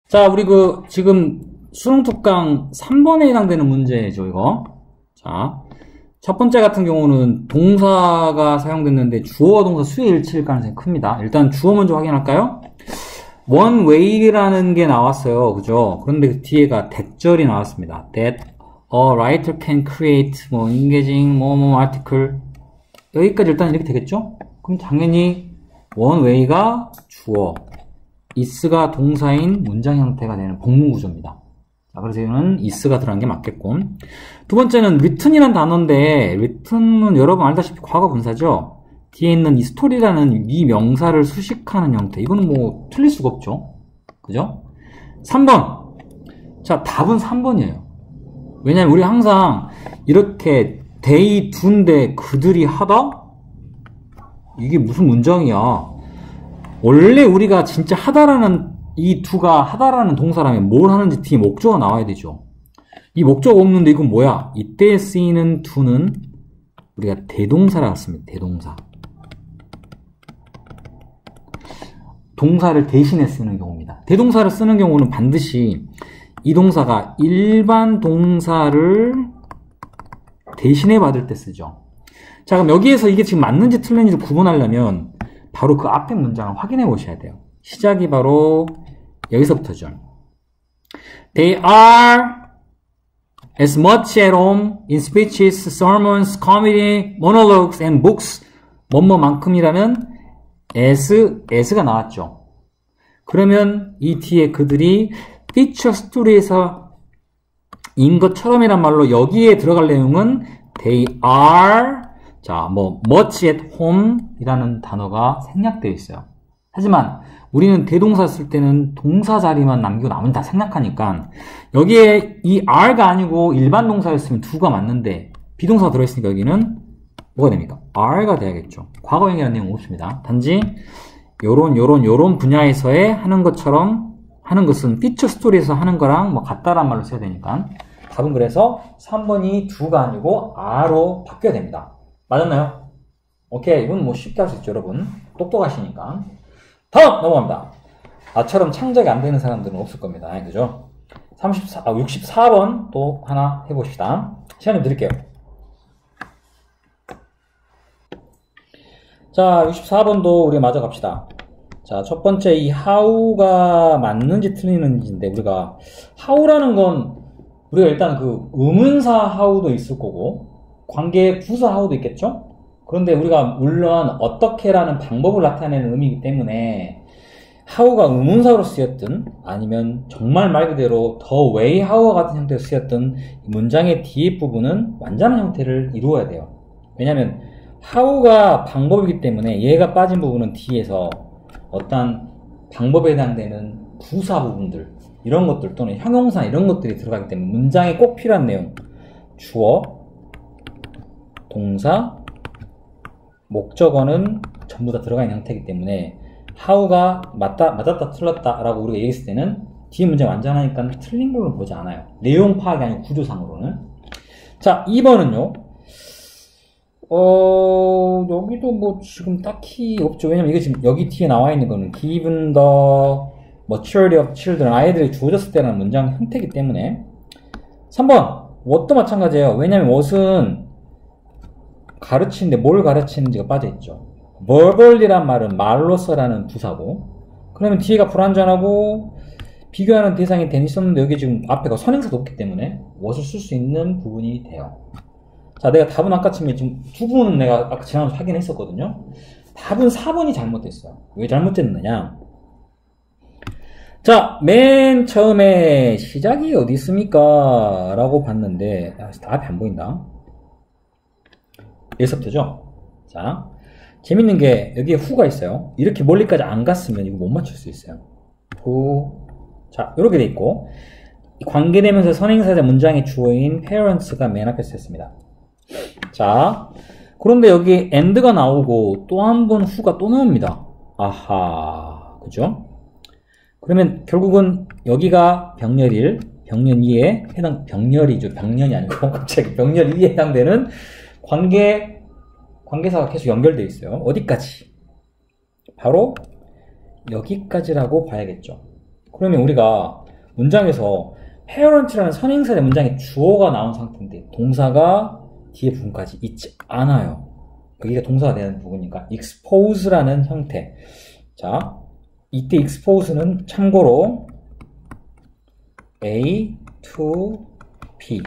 자, 우리 지금 수능 특강 3번에 해당되는 문제죠, 이거. 자, 첫 번째 같은 경우는 동사가 사용됐는데 주어와 동사 수의 일치일 가능성이 큽니다. 일단 주어 먼저 확인할까요? one way라는 게 나왔어요. 그죠? 그런데 그 뒤에가 대절이 나왔습니다. That a writer can create, engaging, article. 여기까지 일단 이렇게 되겠죠? 그럼 당연히 one way가 주어, is가 동사인 문장 형태가 되는 복문 구조입니다. 자, 그래서 이거는 is가 들어간 게 맞겠고. 두 번째는 written이라는 단어인데, written은 여러분 알다시피 과거 분사죠? 뒤에 있는 이 스토리라는 이 명사를 수식하는 형태. 이거는 틀릴 수가 없죠. 그죠? 3번. 자, 답은 3번이에요. 왜냐면 우리 항상 이렇게 they do인데 그들이 하다? 이게 무슨 문장이야. 원래 우리가 진짜 하다라는 이 do가 하다라는 동사라면 뭘 하는지 뒤에 목적어가 나와야 되죠. 이 목적어가 없는데 이건 뭐야? 이때 쓰이는 do는 우리가 대동사라고 씁니다. 대동사. 동사를 대신해 쓰는 경우입니다. 대동사를 쓰는 경우는 반드시 이 동사가 일반 동사를 대신해 받을 때 쓰죠. 자, 그럼 여기에서 이게 지금 맞는지 틀린지를 구분하려면 바로 그 앞에 문장을 확인해 보셔야 돼요. 시작이 바로 여기서부터죠. They are as much at home in speeches, sermons, comedy, monologues and books. 뭐뭐만큼이라는 as가 나왔죠. 그러면 이 뒤에 그들이 feature story에서 인 것처럼이란 말로 여기에 들어갈 내용은 they are much at home 이라는 단어가 생략되어 있어요. 하지만 우리는 대동사 쓸 때는 동사 자리만 남기고 나머지는 다 생략하니까 여기에 이 are가 아니고 일반 동사였으면 do가 맞는데 비동사가 들어있으니까 여기는 뭐가 됩니까? are가 돼야겠죠. 과거형이라는 내용은 없습니다. 단지 요런 분야에서의 하는 것처럼 하는 것은 피처 스토리에서 하는 거랑 같다란 말로 써야 되니까 답은 그래서 3번이 do가 아니고 are로 바뀌어야 됩니다. 맞았나요? 오케이. 이건 쉽게 할 수 있죠, 여러분. 똑똑하시니까. 다음 넘어갑니다. 나처럼 창작이 안 되는 사람들은 없을 겁니다. 그죠? 64번 또 하나 해봅시다. 시간 좀 드릴게요. 자, 64번도 우리가 맞아 갑시다. 자, 첫 번째 이 how가 맞는지 틀리는지인데 우리가 how라는 건 우리가 일단 의문사 how도 있을 거고 관계 부사 how도 있겠죠? 그런데 우리가 물론 어떻게라는 방법을 나타내는 의미이기 때문에 how가 의문사로 쓰였든 아니면 정말 말 그대로 the way how와 같은 형태로 쓰였든 문장의 뒤에 부분은 완전한 형태를 이루어야 돼요. 왜냐하면 how가 방법이기 때문에 얘가 빠진 부분은 뒤에서 어떤 방법에 해당되는 부사 부분들 이런 것들 또는 형용사 이런 것들이 들어가기 때문에 문장에 꼭 필요한 내용 주어, 동사, 목적어는 전부 다 들어가 있는 형태이기 때문에 how가 맞았다 틀렸다 라고 우리가 얘기했을 때는 뒤에 문제가 완전하니까 틀린 걸로 보지 않아요. 내용 파악이 아니고 구조상으로는. 자, 2번은요. 여기도 지금 딱히 없죠. 왜냐면 이게 지금 여기 뒤에 나와 있는 거는 given the maturity of children, 아이들이 주어졌을 때라는 문장 형태이기 때문에 3번 what도 마찬가지예요. 왜냐면 what은 가르치는데 뭘 가르치는지가 빠져있죠. verbal이란 말은 말로서라는 부사고 그러면 뒤에가 불완전하고 비교하는 대상이 있었는데 여기 지금 앞에가 선행사도 없기 때문에 what을 쓸 수 있는 부분이 돼요. 자, 내가 답은 아까쯤에 지금 두 분은 내가 아까 지난번에 확인했었거든요. 답은 4번이 잘못됐어요. 왜 잘못됐느냐? 자, 맨 처음에 시작이 어디 있습니까? 라고 봤는데 답이 안 보인다. 여기서부터죠. 자, 재밌는 게 여기에 who가 있어요. 이렇게 멀리까지 안 갔으면 이거 못 맞출 수 있어요. who. 자, 이렇게 돼 있고 관계되면서 선행사자 문장의 주어인 parents가 맨 앞에 쓰였습니다. 자, 그런데 여기 and가 나오고 또 한 번 who가 또 나옵니다. 아하, 그죠? 그러면 결국은 여기가 병렬 1, 병렬 2에 해당, 병렬이죠. 병렬이 아니고 갑자기 병렬 2에 해당되는 관계사가 계속 연결되어 있어요. 어디까지? 바로 여기까지라고 봐야겠죠. 그러면 우리가 문장에서 parent라는 선행사의 문장에 주어가 나온 상태인데 동사가 뒤에 부분까지 있지 않아요. 그게 동사가 되는 부분이니까 expose라는 형태. 자, 이때 expose는 참고로 A to B,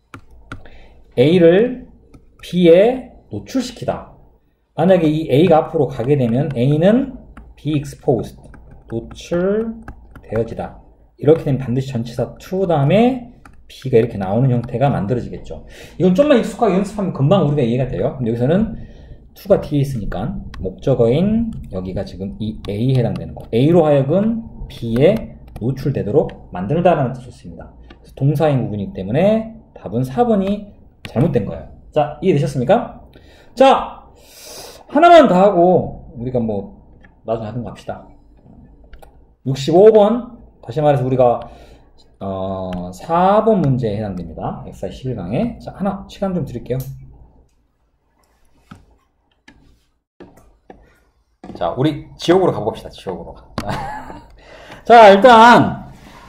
A를 B에 노출시키다. 만약에 이 A가 앞으로 가게 되면 A는 be exposed, 노출되어지다. 이렇게 되면 반드시 전치사 to 다음에 B가 이렇게 나오는 형태가 만들어지겠죠. 이건 좀만 익숙하게 연습하면 금방 우리가 이해가 돼요. 근데 여기서는 to가 뒤에 있으니까 목적어인 여기가 지금 이 A에 해당되는 거. A로 하여금 B에 노출되도록 만들다라는 뜻이었습니다. 그래서 동사인 부분이기 때문에 답은 4번이 잘못된 거예요. 자, 이해되셨습니까? 자, 하나만 더 하고 우리가 뭐 나중에 하던 거 합시다. 65번 다시 말해서 우리가 4번 문제에 해당됩니다. 엑사이즈 11강에. 자, 하나 시간 좀 드릴게요. 자, 우리 지옥으로 가봅시다. 지옥으로. 자, 일단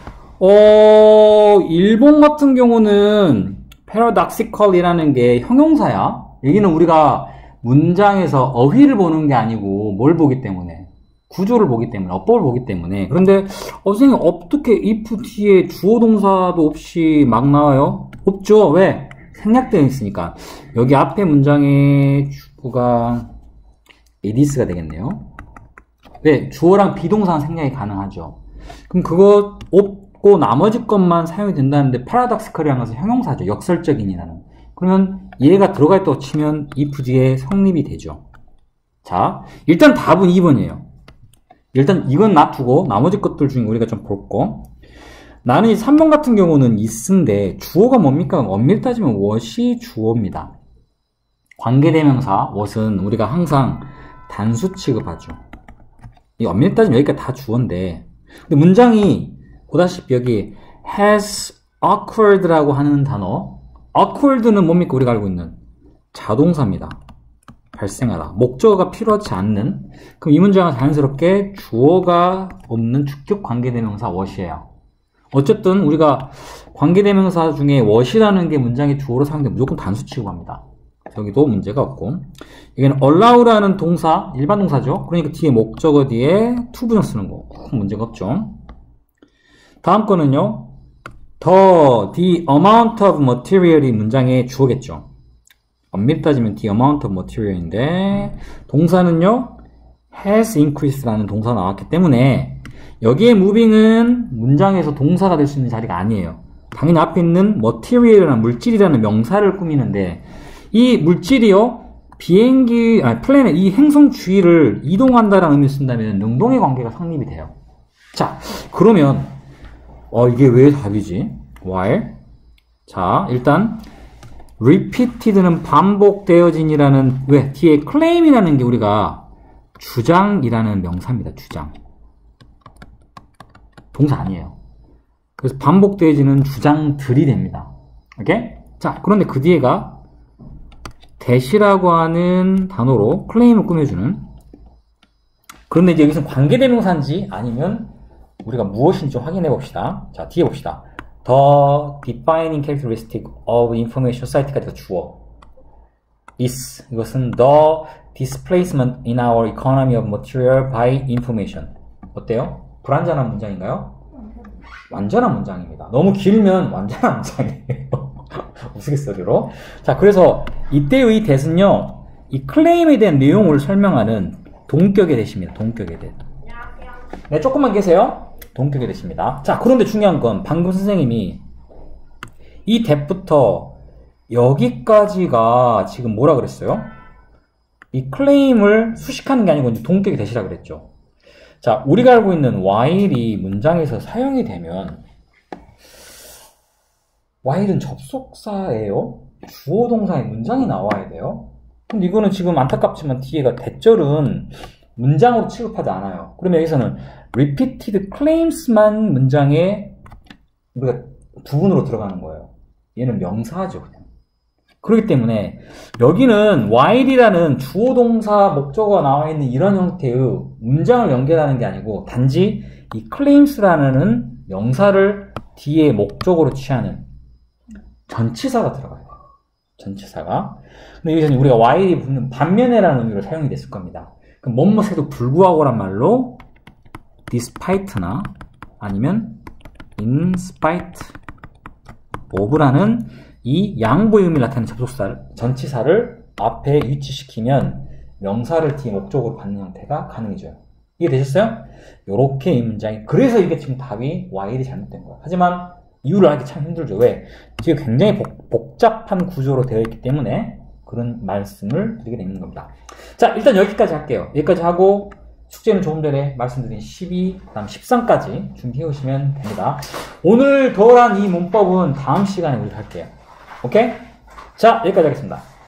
일본 같은 경우는 paradoxical이라는 게 형용사야. 여기는 우리가 문장에서 어휘를 보는 게 아니고 뭘 보기 때문에, 구조를 보기 때문에, 어법을 보기 때문에. 그런데 선생님 어떻게 if 뒤에 주어 동사도 없이 막 나와요? 없죠. 왜? 생략되어 있으니까. 여기 앞에 문장의 주어가 edis가 되겠네요. 네, 주어랑 비동사는 생략이 가능하죠. 그럼 그거 없고 나머지 것만 사용이 된다는데 paradoxical이라는 것은 형용사죠. 역설적인이라는. 그러면 얘가 들어가 있다고 치면 if 뒤에 성립이 되죠. 자, 일단 답은 2번이에요. 일단 이건 놔두고 나머지 것들 중에 우리가 좀 볼 거. 나는 이 3번 같은 경우는 is인데 주어가 뭡니까? 엄밀히 따지면 what이 주어입니다. 관계대명사 what은 우리가 항상 단수 취급하죠. 이 엄밀히 따지면 여기까지 다 주어인데, 근데 문장이 보다시피 여기 has occurred라고 하는 단어, occurred는 뭡니까? 우리가 알고 있는 자동사입니다. 발생하다. 목적어가 필요하지 않는. 그럼 이 문장은 자연스럽게 주어가 없는 주격 관계대명사 what이에요. 어쨌든 우리가 관계대명사 중에 what이라는 게 문장의 주어로 사용되면 무조건 단수 취급합니다. 여기도 문제가 없고, 이게는 allow라는 동사, 일반 동사죠. 그러니까 뒤에 목적어 뒤에 to 부정 쓰는 거 문제가 없죠. 다음 거는요, the amount of material이 문장의 주어겠죠. 엄밀히 따지면 the amount of material인데 동사는요 has increased라는 동사가 나왔기 때문에 여기에 moving은 문장에서 동사가 될 수 있는 자리가 아니에요. 당연히 앞에 있는 material이라는 물질이라는 명사를 꾸미는데, 이 물질이요 플랜의 이 행성 주위를 이동한다라는 의미를 쓴다면 능동의 관계가 성립이 돼요. 자, 그러면 이게 왜 답이지? while. 자, 일단 repeated는 반복되어진이라는, 왜? 뒤에 claim이라는 게 우리가 주장이라는 명사입니다. 주장. 동사 아니에요. 그래서 반복되어지는 주장들이 됩니다. 오케이? 자, 그런데 그 뒤에가 that이라고 하는 단어로 claim을 꾸며주는. 그런데 이제 여기서 관계대명사인지 아니면 우리가 무엇인지 확인해 봅시다. 자, 뒤에 봅시다. The defining characteristic of information society가 주어. is. 이것은 the displacement in our economy of material by information. 어때요? 불완전한 문장인가요? 완전한 문장입니다. 너무 길면 완전한 문장이에요. 우스갯소리로. 자, 그래서 이때의 that은요, 이 클레임에 대한 내용을 설명하는 동격의 that입니다. 동격의 that. 네, 조금만 계세요. 동격의 that입니다. 자, 그런데 중요한 건 방금 선생님이 이 that부터 여기까지가 지금 뭐라 그랬어요? 이 클레임을 수식하는 게 아니고 이제 동격의 that이라 그랬죠. 자, 우리가 알고 있는 while이 문장에서 사용이 되면 while은 접속사예요. 주어 동사의 문장이 나와야 돼요. 근데 이거는 지금 안타깝지만 뒤에가 that절은 문장으로 취급하지 않아요. 그러면 여기서는 repeated claims만 문장에 우리가 부분으로 들어가는 거예요. 얘는 명사죠, 그냥. 그렇기 때문에 여기는 while이라는 주어 동사 목적어가 나와 있는 이런 형태의 문장을 연결하는 게 아니고 단지 이 claims라는 명사를 뒤에 목적으로 취하는 전치사가 들어가요. 전치사가. 근데 여기서는 우리가 while이 붙는 반면에라는 의미로 사용이 됐을 겁니다. 그럼 뭐뭐에도 불구하고란 말로 despite나 아니면 in spite of라는 이 양보의 의미를 나타내는 전치사를 앞에 위치시키면 명사를 뒤에 목적으로 받는 형태가 가능해져요. 이해되셨어요? 요렇게 이 문장이, 그래서 이게 지금 답이 while이 잘못된 거예요. 하지만 이유를 알기 참 힘들죠. 왜? 지금 굉장히 복잡한 구조로 되어 있기 때문에 그런 말씀을 드리게 되는 겁니다. 자, 일단 여기까지 할게요. 여기까지 하고 숙제는 조금 전에 말씀드린 12, 그다음 13까지 준비해 오시면 됩니다. 오늘 덜한 이 문법은 다음 시간에 우리 할게요. 오케이? 자, 여기까지 하겠습니다.